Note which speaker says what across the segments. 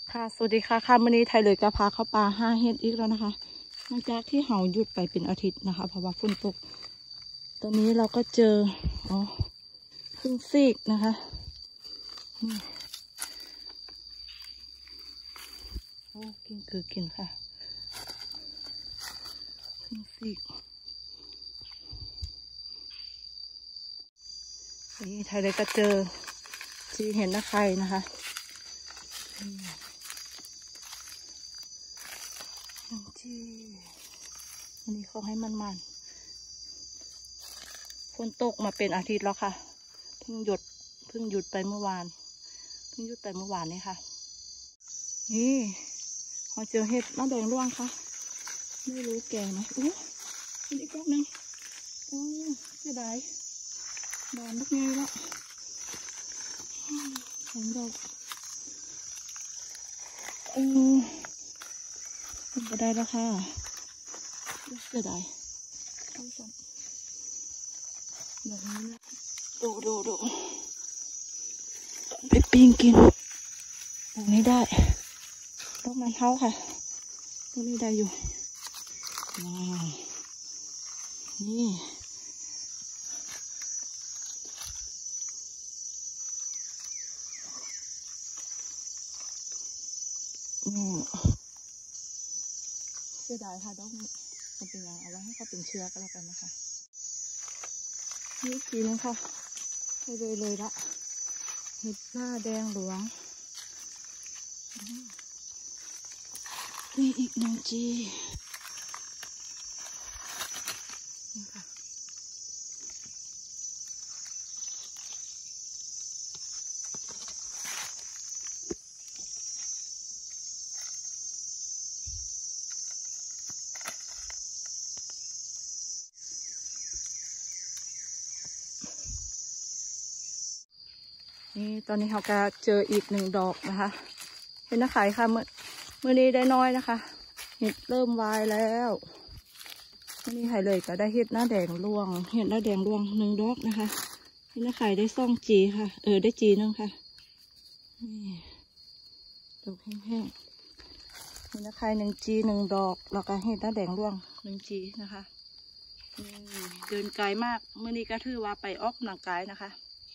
Speaker 1: ค่ะสวัสดีค่ะวันนี้ไทยเลยกระพาเข้าป่าห้าเฮ็ดอีกแล้วนะคะหลังจากที่เห่าหยุดไปเป็นอาทิตย์นะคะเพราะว่าฝนตกตอนนี้เราก็เจอพึ่งซีกนะคะโอ้กินคือกินค่ะพึ่งซีกนี่ไทยเลยก็เจอที่เห็นนะใครนะคะที่วันนี้เขาให้มันฝนตกมาเป็นอาทิตย์แล้วค่ะเพิ่งหยุดไปเมื่อวานนี่ค่ะนี่เราเจอเห็ดน้ำแดงร่วงค่ะไม่รู้แก่ไหมโอ้ยอีกดอกหนึ่งโอ้เสียดายบานลูกนี้ละ2 ดอกก็ได้แล้วค่ะเสียดายเอาสันแบบนี้นะดูไปปิ้งกินตรงนี้ได้ต้องมันเท้าค่ะตรงนี้ได้อยู่นี่เสียดายค่ะดอกนี้มันเป็นอย่างเอาไว้ให้เขาเป็นเชื้อก็แล้วกันนะคะนี่ทีนึงค่ะให้เลยละเห็ดหน้าแดงหลวงนี่อีก1 จีนี่ค่ะนี่ตอนนี้เราก็เจออีก1 ดอกนะคะเป็นนักขายค่ะเมื่อนี้ได้น้อยนะคะเห็ดเริ่มวายแล้วมื่อนี้ไข่เลยก็ได้เห็ดหน้าแดงร่วง1 ดอกนะคะเป็นนักขายได้2 จีค่ะได้จีนึงค่ะนี่ดอกแห้งๆเป็นนักขาย1 จี1 ดอกแล้วก็เห็ดหน้าแดงร่วง1 จีนะคะเดินไกลมากเมื่อนี้ก็ถือว่าไปออกกำลังกายนะคะ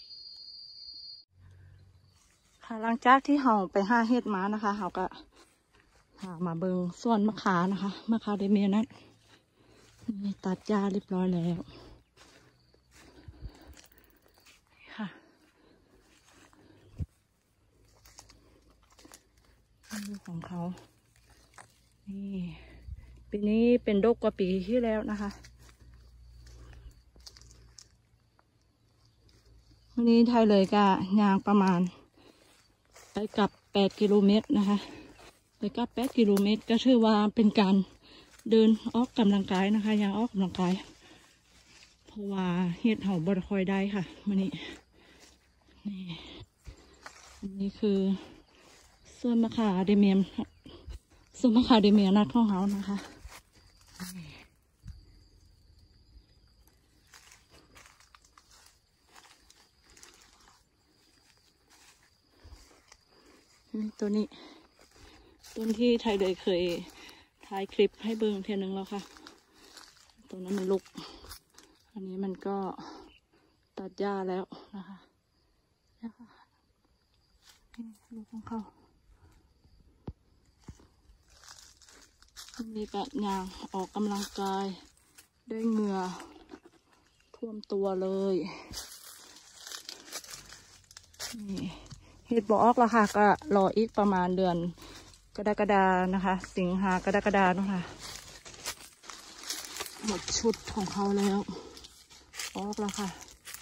Speaker 1: ค่ะหลังจากที่เราไปหาเห็ดมานะคะเราก็มาเบิงส่วนมะขามนะคะมะขามเดเมียนัทนี่ตัดหญ้าเรียบร้อยแล้วค่ะดูของเขานี่ปีนี้เป็นดกกว่าปีที่แล้วนะคะวันนี้ไทยเลยก็ยางประมาณไปกลับ8 กิโลเมตรนะคะไปกลับ8 กิโลเมตรก็ถือว่าเป็นการเดินออกกำลังกายนะคะยังออกกำลังกายเพราะว่าเห็ดเห่าบดคอยได้ค่ะวันนี้นี่คือส่วนมะขามเดเมียนัดของเขานะคะตัวนี้ต้นที่ไทยเลยเคยถ่ายคลิปให้เบิ่งเทียนึงแล้วค่ะตัวนั้นมันลุกอันนี้มันก็ตัดหญ้าแล้วนะคะลูกของเขามีกะยางออกกำลังกายได้เหงื่อท่วมตัวเลยนี่เห็ดบ่ออกแล้วค่ะก็รออีกประมาณเดือนกรกฎานะคะสิงหากรกฎาเนาะค่ะหมดชุดของเขาแล้วออกแล้วค่ะ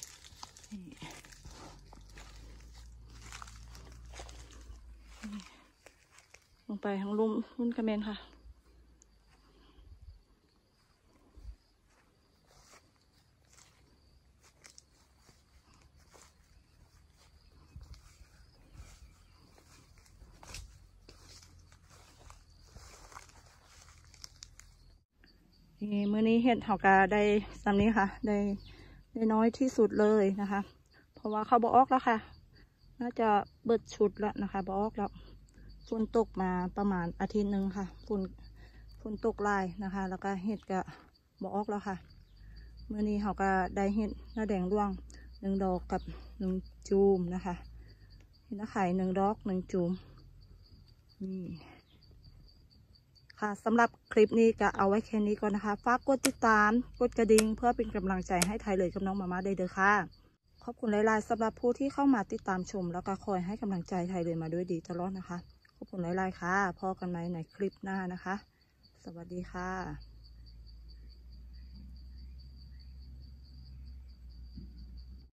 Speaker 1: ลงไปทางรุ่นกระเมนค่ะมื้อนี้เห็ดเห่ากาได้ซ้ำนี้ค่ะได้น้อยที่สุดเลยนะคะเพราะว่าเขาบ่ออกแล้วค่ะน่าจะเบิดชุดแล้วนะคะบ่ออกแล้วฝนตกมาประมาณอาทิตย์หนึ่งค่ะฝนตกลายนะคะ แล้วก็เห็ดก็บออกแล้วค่ะเมื่อนี้เขาก็ได้เห็ดหน้าแดงร่วง1 ดอกกับ1 จูมนะคะเห็ดหน้าไข่1 ดอก1 จูมนี่ค่ะสำหรับคลิปนี้ก็เอาไว้แค่นี้ก่อนนะคะฝากกดติดตามกดกระดิ่งเพื่อเป็นกำลังใจให้ไทยเลยกับน้องมาม่าได้เด้อค่ะขอบคุณหลายๆสำหรับผู้ที่เข้ามาติดตามชมแล้วก็คอยให้กำลังใจไทยเลยมาด้วยดีตลอดนะคะขอบคุณหลายๆค่ะพอกันไหมในคลิปหน้านะคะสวัสดีค่ะ